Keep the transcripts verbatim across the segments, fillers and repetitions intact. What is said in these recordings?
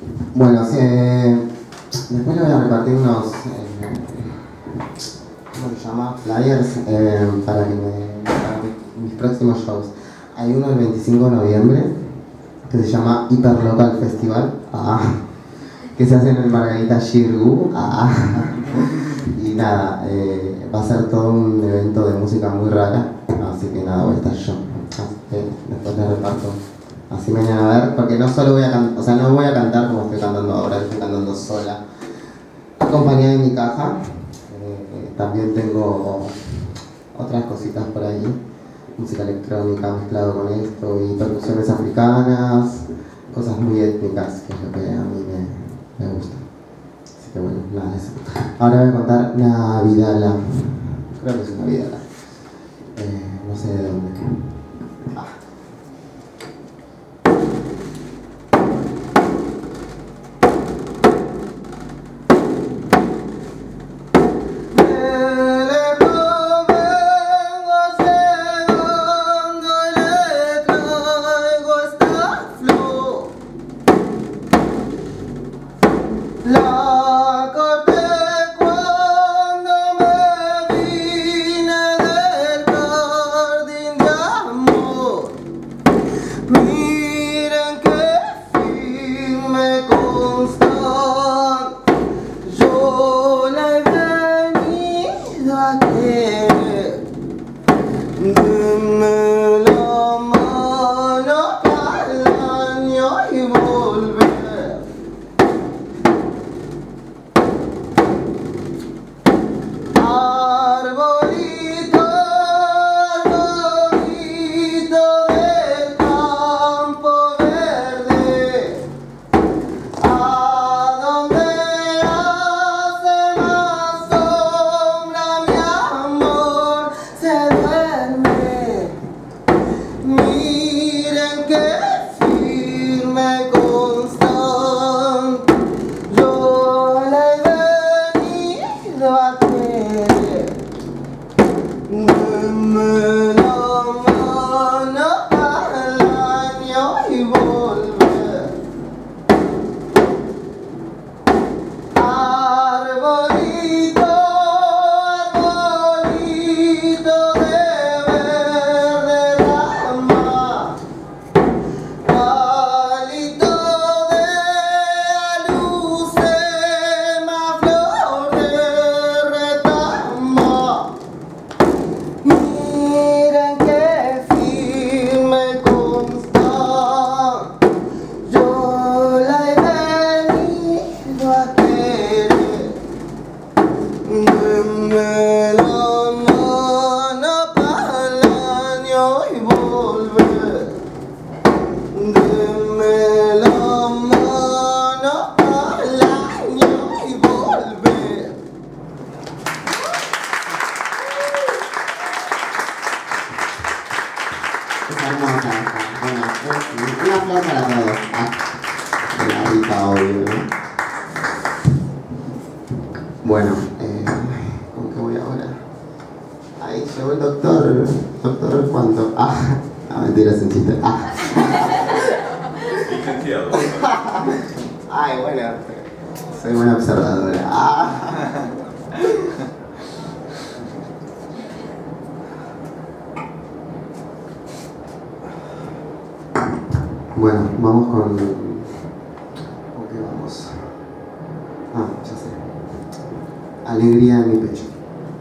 Bueno, eh, después le voy a repartir unos, eh, ¿cómo se llama? Flyers eh, para, que me, para mis próximos shows. Hay uno el veinticinco de noviembre que se llama Hiperlocal Festival, ah, que se hace en el Margarita Xirgu, ah, y nada, eh, va a ser todo un evento de música muy rara, así que nada, voy a estar yo. Así que después le reparto. Así me vayan a ver, porque no solo voy a cantar, o sea, no voy a cantar como estoy cantando ahora, estoy cantando sola, acompañada de mi caja. Eh, también tengo otras cositas por ahí, música electrónica mezclado con esto y percusiones africanas, cosas muy étnicas, que es lo que a mí me, me gusta. Así que bueno, nada, eso. Ahora voy a contar Navidala, creo que es una Navidala, eh, no sé de dónde. Ah. La corté cuando me vine del jardín de amor. Miren qué fin me consta. Yo la he venido a querer. Denme la mano para el año y volver. Arbolito, arbolito del campo verde, a donde hace más sombra mi amor se duerme. Miren qué firme constan, yo la he venido a denme la mano para el año y volver. Arbolito, arbolito de verde rama, palito de alucema, flor de retama. Miren qué firme consta, yo la he venido a querer. Denme la mano para el año y volver. Denme la mano para el año y volver. Es hermosa esta. Bueno, un aplauso para todos. Ah, de la rica, obvio, ¿no? Bueno, eh, ¿con qué voy ahora? Ahí llegó el doctor. ¿Doctor cuánto? Ah, no, mentira, es un chiste. Ah. Ay, bueno, soy buena observadora. Ah. Bueno, vamos con... ¿Con qué vamos? Ah, ya sé. Alegría en mi pecho.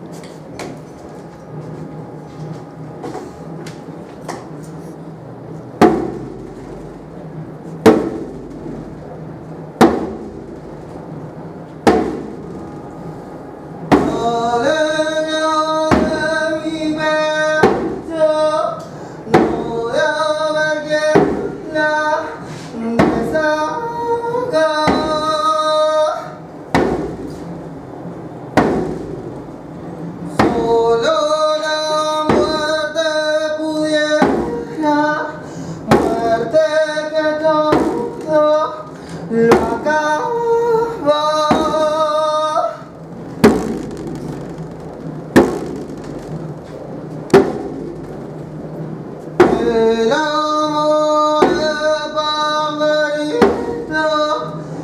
Lo acaba. El amor es pajarito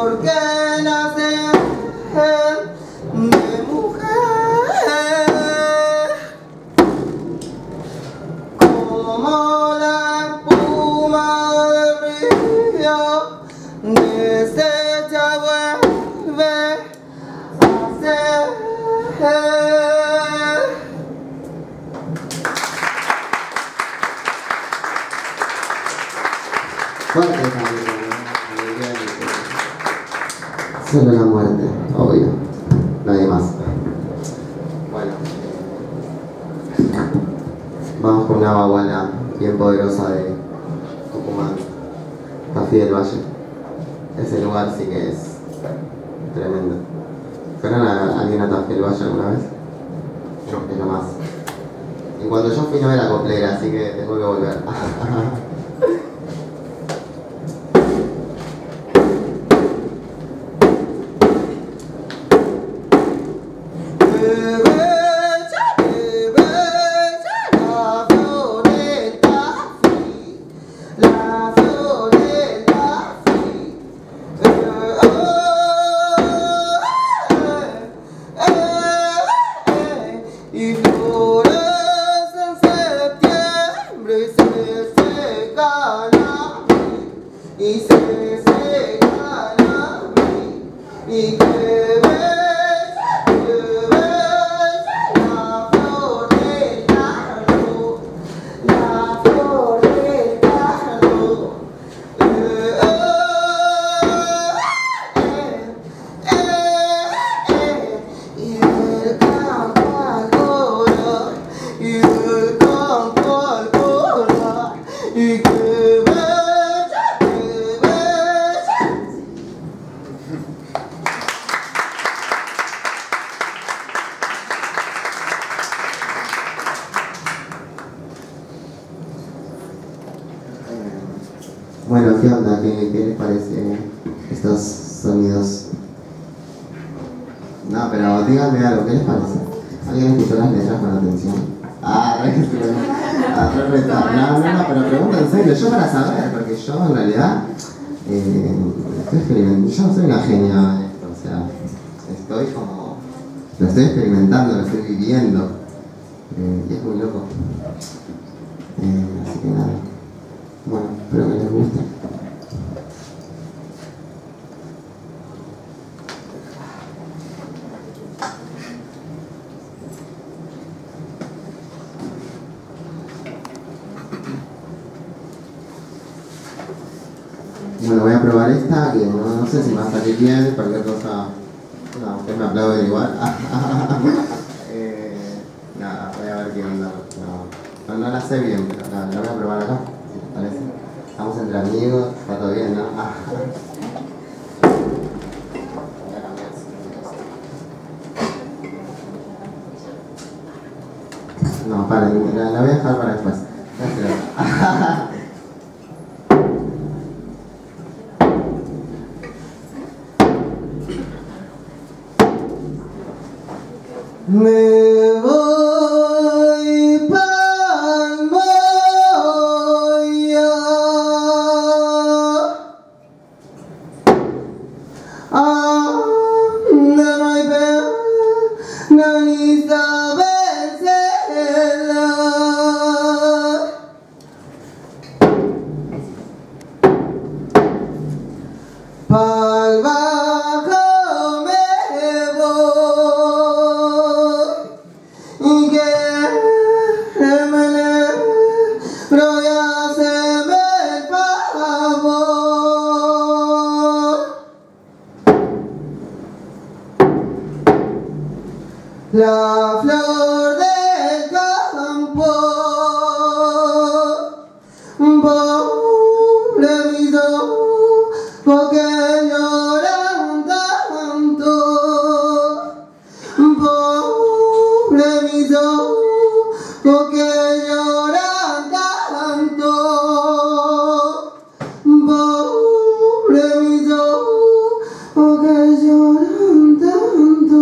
porque nacen de mujer, como la espuma del río, deshecha vuelve a ser. Fuerte también, solo la muerte, obvio, nadie más. Bueno, vamos con una baguala bien poderosa de Tucumán, Tafí del Valle. Ese lugar sí que es tremendo. ¿Fueron a alguien a Tafí del Valle alguna vez? Yo. Es lo más. Y cuando yo fui no era coplera, así que tengo que volver. Y florece en septiembre y se secan a mí, y se secan a mí, y que bella, que bella la flor del cardo, la flor del cardo. Eh, eh, eh, eh, eh, y el campo al coral, y el campo al coral, y que bella, que bella. Bueno, ¿qué onda? ¿Qué, qué les parece estos sonidos? No, pero díganme algo, ¿qué les parece? ¿Alguien escuchó las letras con atención? Ah, re que se lo- ah, re reta. No, no, no, pero pregunto en serio, yo para saber, porque yo en realidad eh, estoy experimentando, yo no soy una genia de esto, o sea, estoy como, lo estoy experimentando, lo estoy viviendo, eh, y es muy loco. Eh, así que nada, bueno, espero que les guste. Bueno, voy a probar esta, que no, no sé si me va a salir bien, cualquier cosa. No, usted me aplaude igual. eh, nada, voy a ver qué onda. No, no, no la sé bien, pero nada, la voy a probar acá, si les parece. Estamos entre amigos, está todo bien, ¿no? Voy a cambiar si no, para, la, la voy a dejar para después. Gracias. Me voy pa'l Moya, donde no hay pena ni sabercela. Pa'l Bajo me voy, y que me negro y haceme el favor. La flor del campo, pobre mis ojos que lloran tanto, pobre mis ojos que lloran tanto, pobre mis ojos que lloran tanto.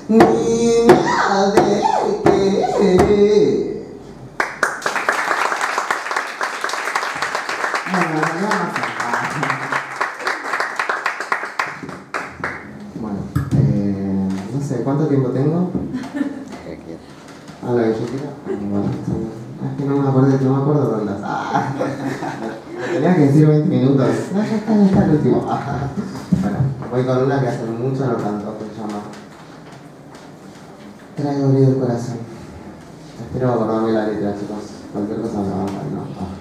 niña de querer. Bueno, nos vamos a... Bueno, eh, no sé, ¿cuánto tiempo tengo? A lo que yo quiera. Bueno, es que no me acuerdo, no me acuerdo dónde. Ah, tenía que decir veinte minutos. No, ya está, ya está el último. Bueno, voy con una que hace mucho no canto, que se llama Traigo herido el corazón. Espero acordarme la letra, chicos. Cualquier cosa me va a dar, ¿no? Ah.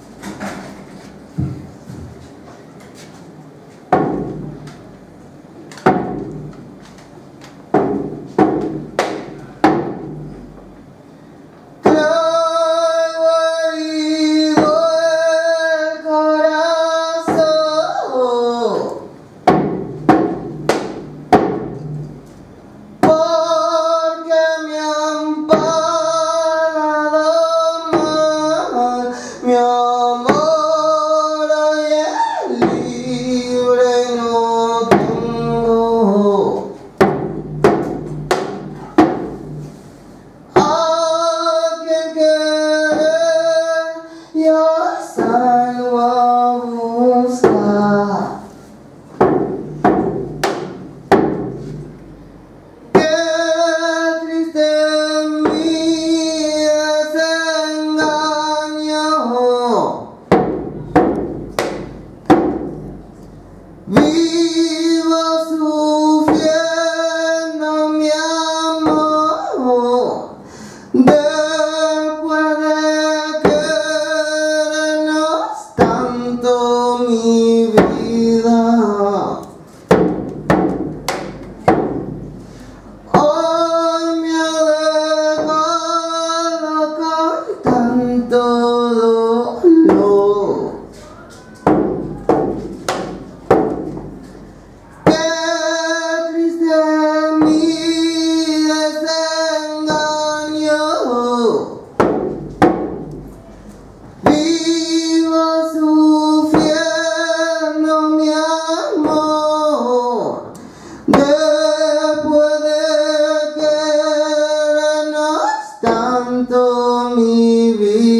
Mi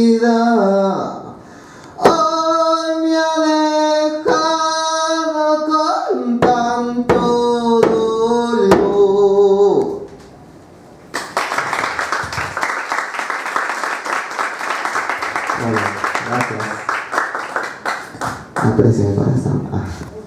vida hoy me ha dejado con tanto dolor. Bueno, gracias. Aprecio mi corazón. Ah.